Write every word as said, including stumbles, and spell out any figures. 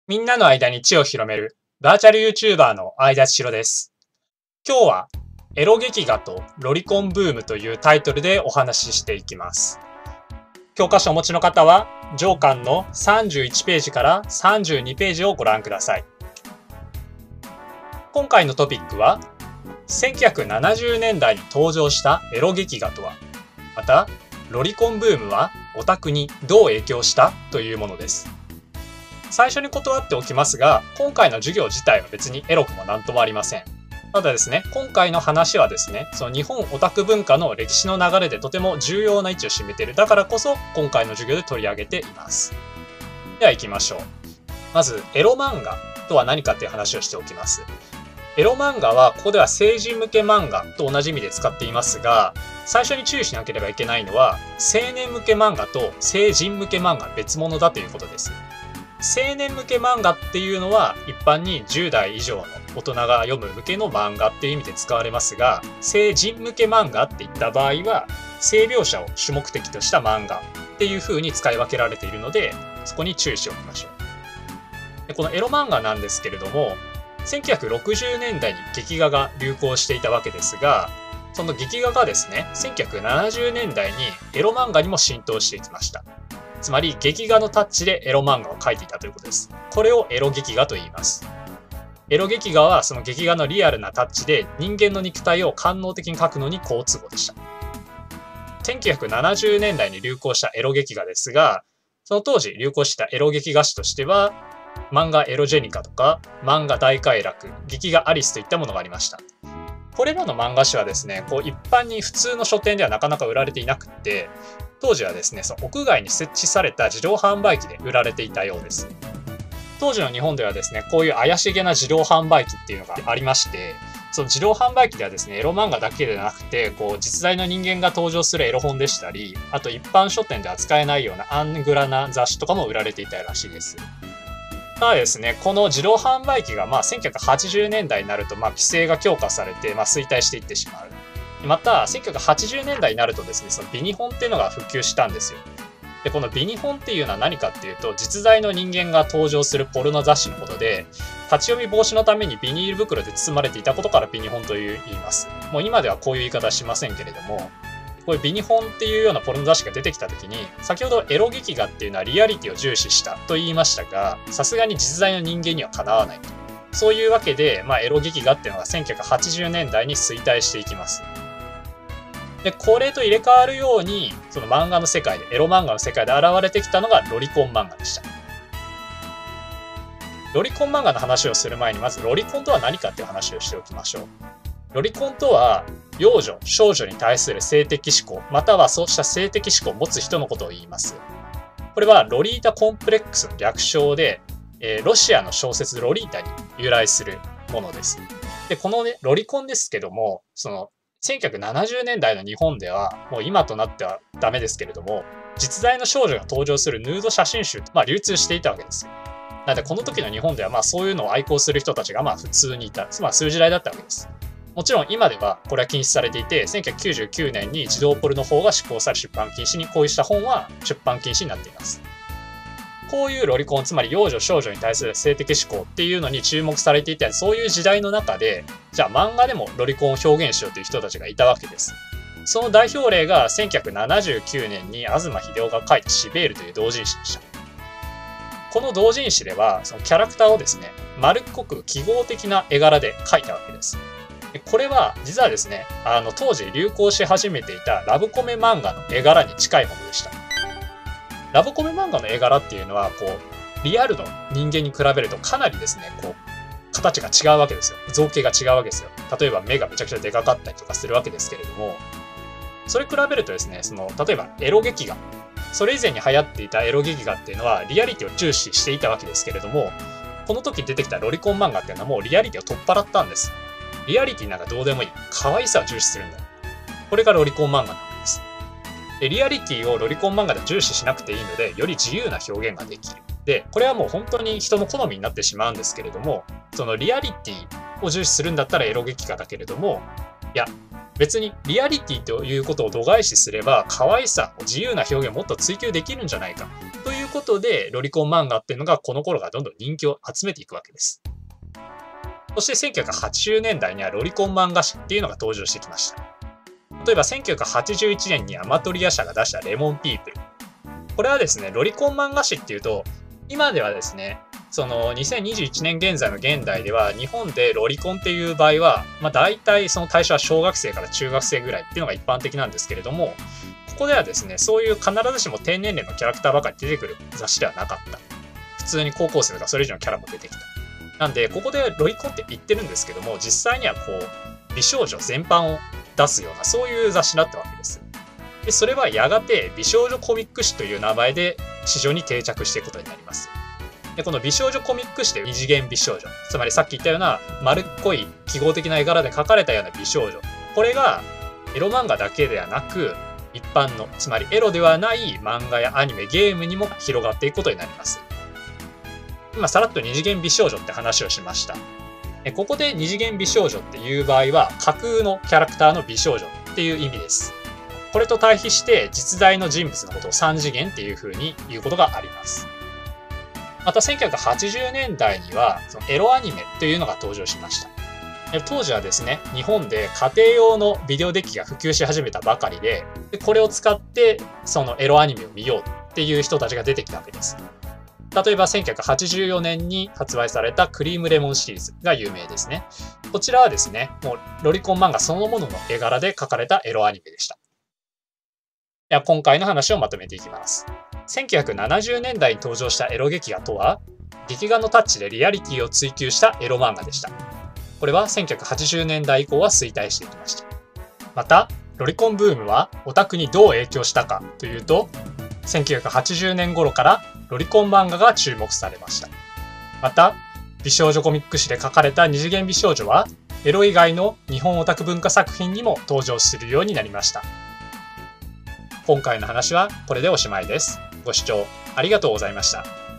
みんなの間に知を広めるバーチャル YouTuber の相田千尋です。今日はエロ劇画とロリコンブームというタイトルでお話ししていきます。教科書をお持ちの方は上巻のさんじゅういちページからさんじゅうにページをご覧ください。今回のトピックはせんきゅうひゃくななじゅうねんだいに登場したエロ劇画とは、またロリコンブームはオタクにどう影響したというものです。最初に断っておきますが、今回の授業自体は別にエロくもなんともありません。ただですね、今回の話はですね、その日本オタク文化の歴史の流れでとても重要な位置を占めている。だからこそ今回の授業で取り上げています。では行きましょう。まず、エロ漫画とは何かっていう話をしておきます。エロ漫画はここでは成人向け漫画と同じ意味で使っていますが、最初に注意しなければいけないのは、青年向け漫画と成人向け漫画別物だということです。青年向け漫画っていうのは一般にじゅうだい以上の大人が読む向けの漫画っていう意味で使われますが、成人向け漫画っていった場合は性描写を主目的とした漫画っていう風に使い分けられているので、そこに注意しておきましょう。でこのエロ漫画なんですけれども、せんきゅうひゃくろくじゅうねんだいに劇画が流行していたわけですが、その劇画がですね、せんきゅうひゃくななじゅうねんだいにエロ漫画にも浸透していきました。つまり劇画のタッチでエロ漫画を描いていたということです。これをエロ劇画と言います。エロ劇画はその劇画のリアルなタッチで人間の肉体を官能的に描くのに好都合でした。せんきゅうひゃくななじゅうねんだいに流行したエロ劇画ですが、その当時流行したエロ劇画誌としては、漫画エロジェニカとか漫画大快楽、劇画アリスといったものがありました。これらの漫画誌はですね、こう一般に普通の書店ではなかなか売られていなくって、当時はですね、その屋外に設置された自動販売機で売られていたようです。当時の日本ではですね、こういう怪しげな自動販売機っていうのがありまして、その自動販売機ではですね、エロ漫画だけではなくて、こう実在の人間が登場するエロ本でしたり、あと一般書店では使えないようなアングラな雑誌とかも売られていたらしいです。ただですね、この自動販売機がまあせんきゅうひゃくはちじゅうねんだいになるとまあ規制が強化されてまあ衰退していってしまう。またせんきゅうひゃくはちじゅうねんだいになるとですね、そのビニ本っていうのが普及したんですよ。でこのビニ本っていうのは何かっていうと、実在の人間が登場するポルノ雑誌のことで、立ち読み防止のためにビニール袋で包まれていたことからビニ本という言います。もう今ではこういう言い方はしませんけれども、こういうビニ本っていうようなポルノ雑誌が出てきた時に、先ほどエロ劇画っていうのはリアリティを重視したと言いましたが、さすがに実在の人間にはかなわないと。そういうわけで、まあ、エロ劇画っていうのがせんきゅうひゃくはちじゅうねんだいに衰退していきます。でこれと入れ替わるように、その漫画の世界で、エロ漫画の世界で現れてきたのがロリコン漫画でした。ロリコン漫画の話をする前に、まずロリコンとは何かっていう話をしておきましょう。ロリコンとは、幼女、少女に対する性的思考、またはそうした性的思考を持つ人のことを言います。これはロリータコンプレックスの略称で、えー、ロシアの小説ロリータに由来するものです。で、このね、ロリコンですけども、その、せんきゅうひゃくななじゅうねんだいの日本では、もう今となってはダメですけれども、実在の少女が登場するヌード写真集、まあ流通していたわけですよ。なので、この時の日本では、まあそういうのを愛好する人たちがまあ普通にいた、まあそういう時代だったわけです。もちろん今ではこれは禁止されていて、せんきゅうひゃくきゅうじゅうきゅうねんに児童ポルノ法が施行され出版禁止に、こうした本は出版禁止になっています。こういうロリコン、つまり幼女少女に対する性的思考っていうのに注目されていた、そういう時代の中で、じゃあ漫画でもロリコンを表現しようという人たちがいたわけです。その代表例がせんきゅうひゃくななじゅうきゅうねんに東秀夫が書いたシベールという同人誌でした。この同人誌では、そのキャラクターをですね、丸っこく記号的な絵柄で描いたわけです。これは実はですね、あの当時流行し始めていたラブコメ漫画の絵柄に近いものでした。ラブコメ漫画の絵柄っていうのは、こうリアルの人間に比べるとかなりですね、こう形が違うわけですよ。造形が違うわけですよ。例えば目がめちゃくちゃでかかったりとかするわけですけれども、それ比べるとですね、その例えばエロ劇画、それ以前に流行っていたエロ劇画っていうのはリアリティを重視していたわけですけれども、この時出てきたロリコン漫画っていうのはもうリアリティを取っ払ったんです。リアリティなんかどうでもいい。可愛さを重視するんだ。これがロリコン漫画なわけです。で、リアリティをロリコン漫画で重視しなくていいので、より自由な表現ができる。で、これはもう本当に人の好みになってしまうんですけれども、そのリアリティを重視するんだったらエロ劇画だけれども、いや、 別にリアリティということを度外視すれば、可愛さ、自由な表現をもっと追求できるんじゃないか。ということで、ロリコン漫画っていうのがこの頃がどんどん人気を集めていくわけです。そしてせんきゅうひゃくはちじゅうねんだいにはロリコン漫画誌っていうのが登場してきました。例えばせんきゅうひゃくはちじゅういちねんにアマトリア社が出したレモンピープル。これはですね、ロリコン漫画誌っていうと、今ではですね、そのにせんにじゅういちねん現在の現代では日本でロリコンっていう場合は、まあ、大体その対象は小学生から中学生ぐらいっていうのが一般的なんですけれども、ここではですね、そういう必ずしも低年齢のキャラクターばかり出てくる雑誌ではなかった。普通に高校生とかそれ以上のキャラも出てきた。なんでここでロリコンって言ってるんですけども、実際にはこう美少女全般を出すようなそういう雑誌だったわけです。でそれはやがて美少女コミック誌という名前で市場に定着していくことになります。でこの美少女コミック誌で二次元美少女、つまりさっき言ったような丸っこい記号的な絵柄で描かれたような美少女、これがエロ漫画だけではなく一般の、つまりエロではない漫画やアニメ、ゲームにも広がっていくことになります。今さらっと二次元美少女って話をしました。ここで二次元美少女っていう場合は架空のキャラクターの美少女っていう意味です。これと対比して実在の人物のことを三次元っていう風に言うことがあります。またせんきゅうひゃくはちじゅうねんだいにはそのエロアニメというのが登場しました。当時はですね、日本で家庭用のビデオデッキが普及し始めたばかりで、これを使ってそのエロアニメを見ようっていう人たちが出てきたわけです。例えばせんきゅうひゃくはちじゅうよねんに発売されたクリームレモンシリーズが有名ですね。こちらはですね、もうロリコン漫画そのものの絵柄で描かれたエロアニメでした。では今回の話をまとめていきます。せんきゅうひゃくななじゅうねんだいに登場したエロ劇画とは、劇画のタッチでリアリティを追求したエロ漫画でした。これはせんきゅうひゃくはちじゅうねんだい以降は衰退していきました。また、ロリコンブームはオタクにどう影響したかというと、せんきゅうひゃくはちじゅうねん頃からロリコン漫画が注目されました。また、美少女コミック誌で描かれた二次元美少女は、エロ以外の日本オタク文化作品にも登場するようになりました。今回の話はこれでおしまいです。ご視聴ありがとうございました。